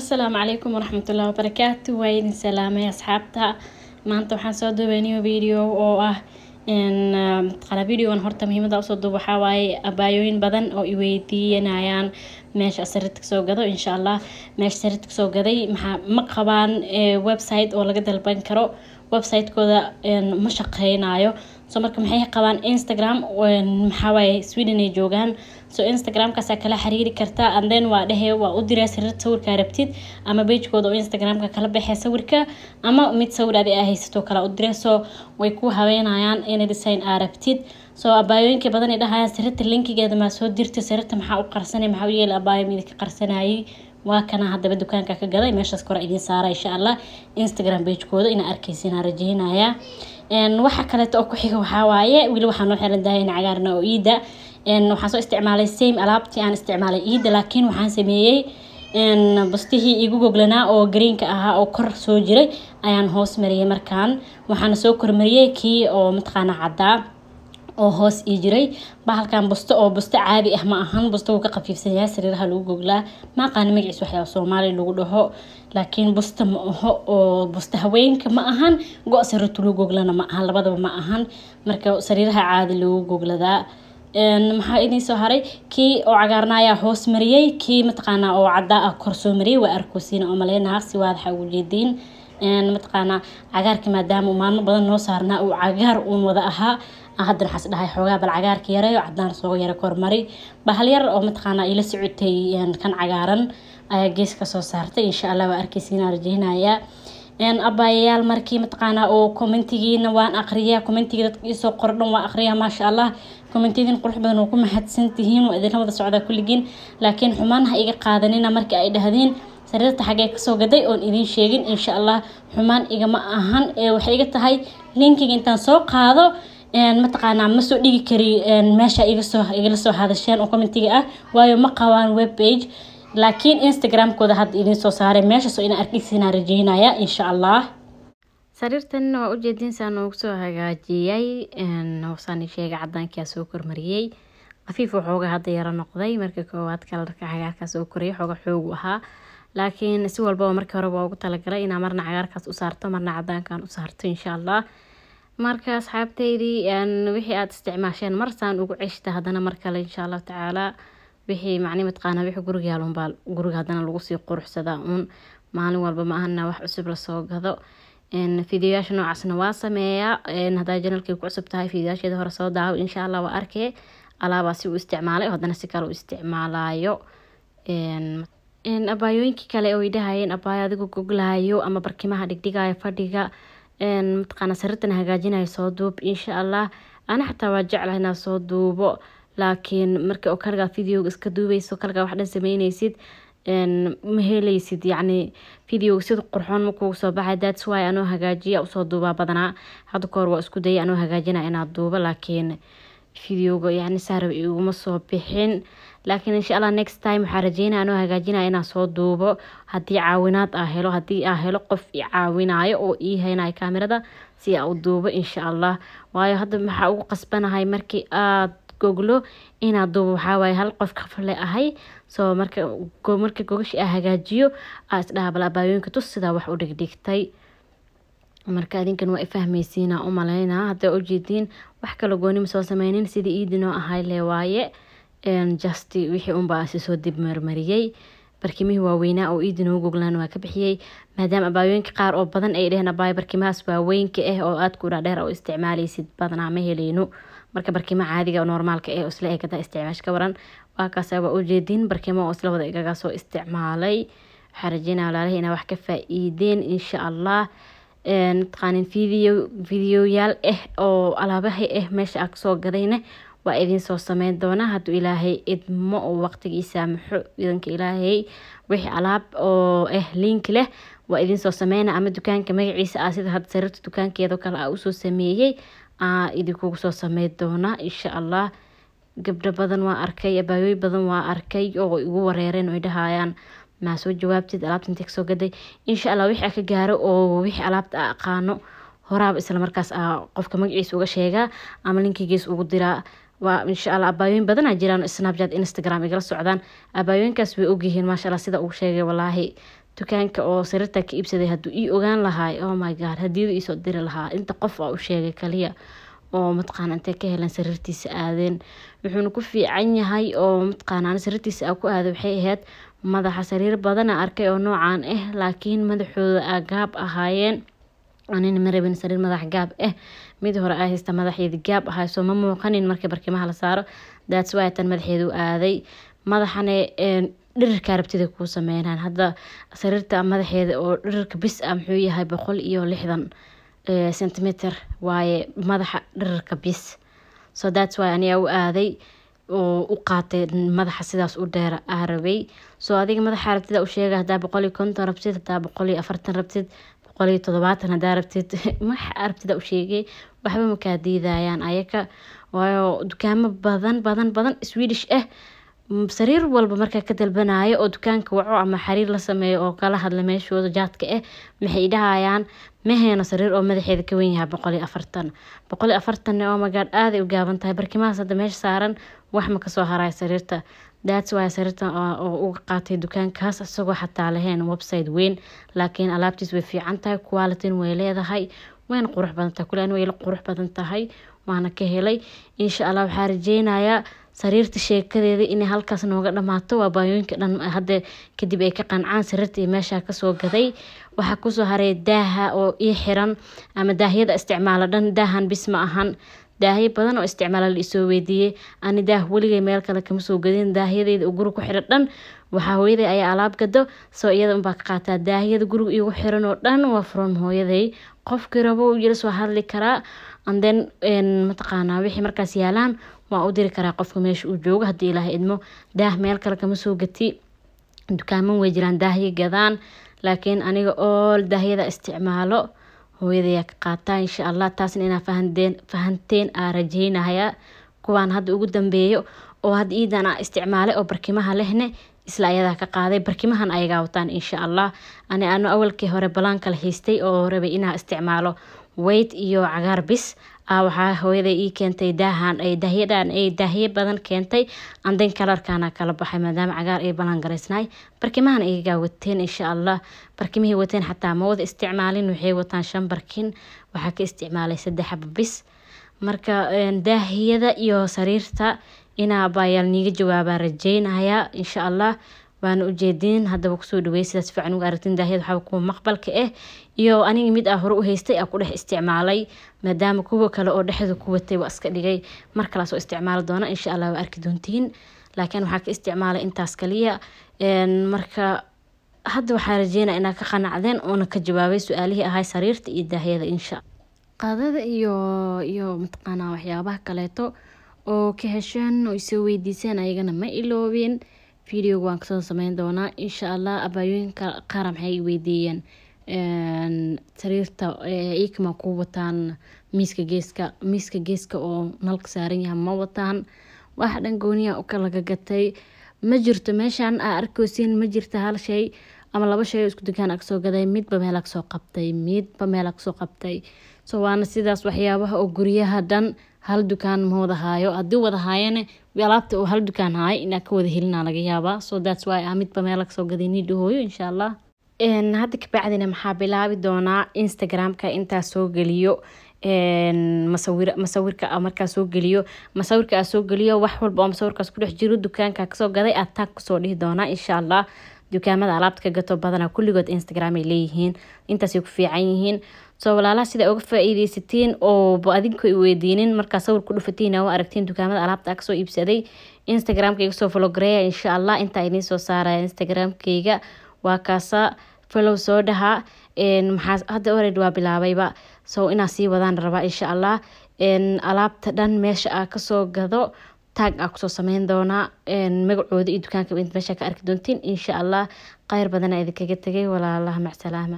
السلام عليكم ورحمة الله وبركاته. وين سلام يا أصحابتها. maanta waxaan soo duubaynay video oo ah qala video aan horta muhiimada u soo duubo waxa waaye abaayooyin badan oo i weydiinayaan meesha sariirta soo gado insha Allah meesha sariirta soo gaday ma qabaan website oo laga dalban karo website kooda ma shaqeynayo soo marka maxay qabaan Instagram waxa waaye Sweden ay joogan so Instagram ka kala xiriiri karta and then waa dhahay waa u diray sariirta sawirka rabtid ama page kooda oo Instagram ka kala baxay sawirka ama mid sawir aad haysato kala u diray so way ku haweenayaan in design rabtid so abaayooyinka badan ay dhahayaan sariirta linkigeeda ma soo dirtay sariirta maxaa u qarsanay maxaa u yeelay abaayo mid ka qarsanayay waa kana hadaba dukaanka ka gaday meeshaas kor idin saara insha Allah Instagram page kooda ina arkaysiin rajaynaya waxa kale oo ku xiga waxa waaye wili waxaan u xiran dahay cagaarna oo iida waxaan soo isticmaalay same alaabtii aan isticmaalay iida laakiin waxaan sameeyay bastihii igu goglana oo greenka ahaa oo kor soo jiray ayaan hoos mariyay markaan waxaan soo kormariyay kii oo matqaana cadaa oo hoos ii jiray bahalkan busto oo busto caadi ah ma ahan busto uu ka qafiifsan yahay sariiraha lagu goglaa ma qaan magaciisa waxa Soomaali lagu dhaho laakiin busto ma aha oo busto haweenka ma ahan go sariirta lagu goglana ma ahan labadaba ma ahan marka sariiraha caadi lagu gogladaa maxaa idin soo haray kii oo cagaarnaya hoos mariyay kii matqaana oo cadaa ah kor soo mariyay waa arkoosiina oo maleena si waadax ugu jeedin matqaana cagaarka maadaama maalmo badan noo saarnaa oo cagaar uu wada ahaa haddana xas dhahay xoogaa bal cagaarka yareeyo cadaan soo yara kormari bahal yar oo matqaana ila socotay kan cagaaran ayaa gees ka soo saartay insha Allah waa arkaysiina rajaynaya abayaal markii matqaana oo commentigiina waan aqriyaa commentiga dadka soo qordhan waa aqriyaa ma sha Allah commentigiin qurux badan oo ku mahadsantihiin oo idin wada socda kulligiin laakiin xumaanaha iga qaadanina markii ay dhahdeen sariirta xagee ka soo gaday oo idin sheegin insha Allah xumaan igama ahan waxay iga tahay linkiga intaan soo qaado matqaana ma soo dhigi kari meesha iga soo hadasheen oo commentiga ah waayo ma qabaan web page laakiin Instagram kooda had idin soo saaray meesha soo ina arkaysiina rajaynaya insha Allah sariirtan waa u jeedin saan ugu soo hagaajiyay waxaan sheegay cadaanka soo kormariyay qafiif waxooga hadda yara noqday marka koowaad kalarka cagaarka soo koriyay xooga xoog ahaa laakiin si walba markii hore waa ugu talagalay in marna cagaarkaas u saarto marna cadaankan u saarto insha Allah marka asxaabteydii wixii aad isticmaasheen marsaan ugu ceshta hadana mar kale insha Allah taala wixii macni matqaana wixii guriga yaalon baa guriga hadana lagu sii quruxsadaa maalin walba ma ahna wax cusub la soo gado fiidiyoyaasha noocaasna waa sameeyaa hadaa channelkii ku cusub tahay fiidiyoyaasheeda hore soo daawo insha Allah waa arkay alaaba si uu isticmaalay hadana si kale u isticmaalayo abaayooyinkii kale oo idahayeen abaay adigu goglaayo ama barkimaha dhigdhigayo fadhiga matqaana sariirtan hagaajinayo soo duub insha Allah ana xataa waa jeclahay inaan soo duubo laakiin marka oo kaliga video iska duubayso kaliga wax dhan sameynaysid ma helaysid yani video sida qurxoon ma kugu soo baxay that's why anoo hagaajiya usoo duuba badanaa hadda koor waa isku dayay anoo hagaajina inaad duubo laakiin videoga yani saarab iguma soo bixin laakiin insha Allah next time waxaan rajaynaa anoo hagaajina inaan soo duubo haddii caawinaad haddii helo qof i caawinayo oo ii haynayo kaamirada si aan u duubo insha Allah waayo hadda maxaa ugu qasbanahay markii aad goglo inaad duubo waxaa waaye hal qof khafle ahay soo marka gogashi hagaajiyo isdhaha bal abaayooyinka tus sidaa wax u dhigdhigtay marka adinkan waa fahmaysiina u maleynaa hadda u jeedin wax kala gooni ma soo sameynin sidii iidinoo ahay le waaye just wixii baa soo dib marmariyay barkimihii waaweynaa oo iidinoo goglaan waa ka bixiyay maadaama abaayooyinka qaar oo badan ay dhaheen abaay barkimahaas waaweynka oo aad ku dhaadheer oo isticmaalaysid badanaa ma heleyno marka barkima caadiga oo normaalka oo isla eegada isticmaash ka waran waa kaas waa u jeedin barkimo oo isla wada igaga soo isticmaalay waxaan rajaynaa walaalahay inaa wax ka faa'iideen insha Allah taqaanin videoyaal oo alaabaha meesha aan soo gadayna waa idin soo sameyn doona hadduu ilaahay idmo oo waqtigiisa muxuu idanka ilaahay wixii alaab oo link leh waa idin soo sameeyna ama dukaanka magaciisa sida hadda sariirta dukaankeeda kale usoo sameeyay idinku soo sameey doona insha Allah gabdho badan waa arkay abaayooy badan waa arkay oo igu wareereen oo dhahayaan ma soo jawaabtid alaabta inta soo gaday insha Allah wixii ka gaaro oo wixii alaabta aqaano horaab isla markaas qofka magaciisa uga sheega ama linkigiisa ugu diraa waa insha Allah abaayooyin badan jiraan Snapchat Instagram igala socdaan abaayooyinkaas way og yihiin ma sha Allah sida uu sheegay wallahi dukaanka oo sariirta ka iibsaday hadduu ii ogaan lahaa oh my god hadii ii soo diri lahaa inta qof oo u sheegay kaliya oo mataqaan intee ka helan sariirtiisa aadeen wuxuuna ku fiican yahay oo mataqaan sariirtiisa ku aaday waxay ahayd madaxa sariir badan arkay oo noocaan laakiin madaxooda gaab ahaayeen anina ma rabin sariir madax gaab mid hore ay haysta madaxeeda gaab ahay soo ma muuqanin markii barkimaha la saaro that's why tan madaxeedu aaday madaxane dhirirka rabtida ku sameeyaan hadda sariirta madaxeeda oo dhirirka bis muxuu yahay 160 centimeter waaye madaxa dhirirka bis so that's why aniga u aaday oo u qaatay madaxa sidaas u dheer arabay soo adiga madaxa rabtida u sheegay hadaa 150 rabtid hadaa 140 rabtid 170 hadaa rabtid wax rabtida u sheegay waxba ma ka diidayaan ayaka waayo dukaamo badan Swedish sariir walba marka ka dalbanayo oo dukaanka waco ama xariir la sameeyo oo kala hadla meeshooda jaadka maxay dhahayaan meheena sariir oo madaxeeda ka weyn yahay 140 oo magaad aad u gaaban tahay barkimahaas hadda meesha saaran wax ma ka soo haray sariirta that's why sariirta oo u qaatay dukaankaas asagoo xataa lahayn website weyn laakiin alaabtiis way fiican tahay quality way leedahay wayna qurux badan tahay kulaan way la qurux badan tahay waana ka helay insha Allah waxaan rajeynayaa sariirta sheekadeeda in halkaas nooga dhamaato waa baayooyinka dhan hadda kadib ay ka qancaan sariirta meesha ka soo gaday waxa ku soo haray daaha oo ii xiran ama daahiyada isticmaala dhan daahan bis ma ahan daahiye badan oo isticmaala la soo weydiiyay ani daah waligay meel kale kama soo gadin daahiyadeeda oo guriga ku xiran dhan waxa hooyaday ay alaab gado soo iyada un baa ka qaataa daahiyada guriga igu xiran oo dhan waa from hooyaday qofkii rabo uu yiri soo hadli karaa and then mataqaana wixii markaas yaalaan waa u diri karaa qofka meesha uu joogo hadii Ilaahay idmo daah meel kale kama soo gati dukaaman way jiraan daahiye gadaan laakiin aniga oo daahiyada isticmaalo hooyaday ka qaataa insha Allah taasna ina fahanteen rajaynaya kuwaan hadda ugu dambeeyo oo had iidana isticmaalay oo barkimaha lehne isla ayada ka qaaday barkimahan ayaga wataan insha Allah ana awalkii hore balaanka la haystay oo rabay inaa isticmaalo weight iyo cagaar bis waxa hooyaday ii keentay daahan ay daahiyadan ay daahiye badan keentay andan kalarkana kala baxay maadaama cagaar ay balan gareysnay barkimahan ay wateen insha Allah barkimihii wateen xataa ma wada isticmaalin waxay wataan 5 barkin waxa ka isticmaalay 3 xabo bis marka daahiyada iyo sariirta ina baayal niga jawaaba rajaynaya insha Allah waan u jeedin hadaba ku soo dhaweey sidaas fiican ugu aragtin daahiyada waxa ku maqbalka iyo aniga mid hore u haystay ku dhex isticmaalay maadaama kuwa kale oo dhexda ku watay waa iska dhigay marka la soo isticmaal doona insha Allah waa arki doontiin laakiin waxa ka isticmaalay intaas kaliya marka hadda waxa rajeynaa inaa ka qanacdeen oo ka jawaabay su'aalihii ahay sariirta iyo daahiyada insha qadada iyo mataqaana waxyaabaha kaleeto oo ka heshan oo isoo weydiisaan ayagana ma iloobin video waan kasoo sameyn doonaa insha Allah abaayooyinka qaar maxay weydiiyeen sariirta ikma ku wataan miiska geeska oo nalka saaran yahay ma wataan wax dhan gooniya oo kala gatay ma jirto meeshan arkoosin ma jirto hal shay ama laba shay isku dukaan ag soo gaday midba meel ag soo qabtay soo waana sidaas waxyaabaha oo guriyaha dhan hal dukaan ma wada haayo hadii wada haayane alaabta oo hal dukaan haay ina ka wada helina laga yaabaa so that's why midba meel ag soo gaday ni dhahooyo insha Allah hadda ka bacdina maxaa bilaabi doonaa Instagram-ka inta soo galiyo masawirka marka soo galiyo wax walba oo masawirkaas ku dhex jiro dukaanka ka soo gaday tag ku soo dhihi doonaa insha Allah dukaamada alaabta ka gato badana kulligood Instagram ay leeyihiin intaas ay ku fiican yihiin soo walaalaha sida uga faa'iideysateen oo adinku ay weydiinin marka sawir ku dhufateen oo aragteen dukaamada alaabta ka soo iibsaday Instagram-kayga soo follow gareeya insha Allah inta idin soo saaraya Instagram-kayga waa kaasa follow soo dhaha maxaa hadda already waa bilaabayba soo ina sii wadaan raba insha Allah alaabta dhan meesha ka soo gado tag ku soo sameyn doona magacooda iyo dukaanka inta meesha ka arki doontiin insha Allah qayr badan idinkaga tagay walaalaha mac salaama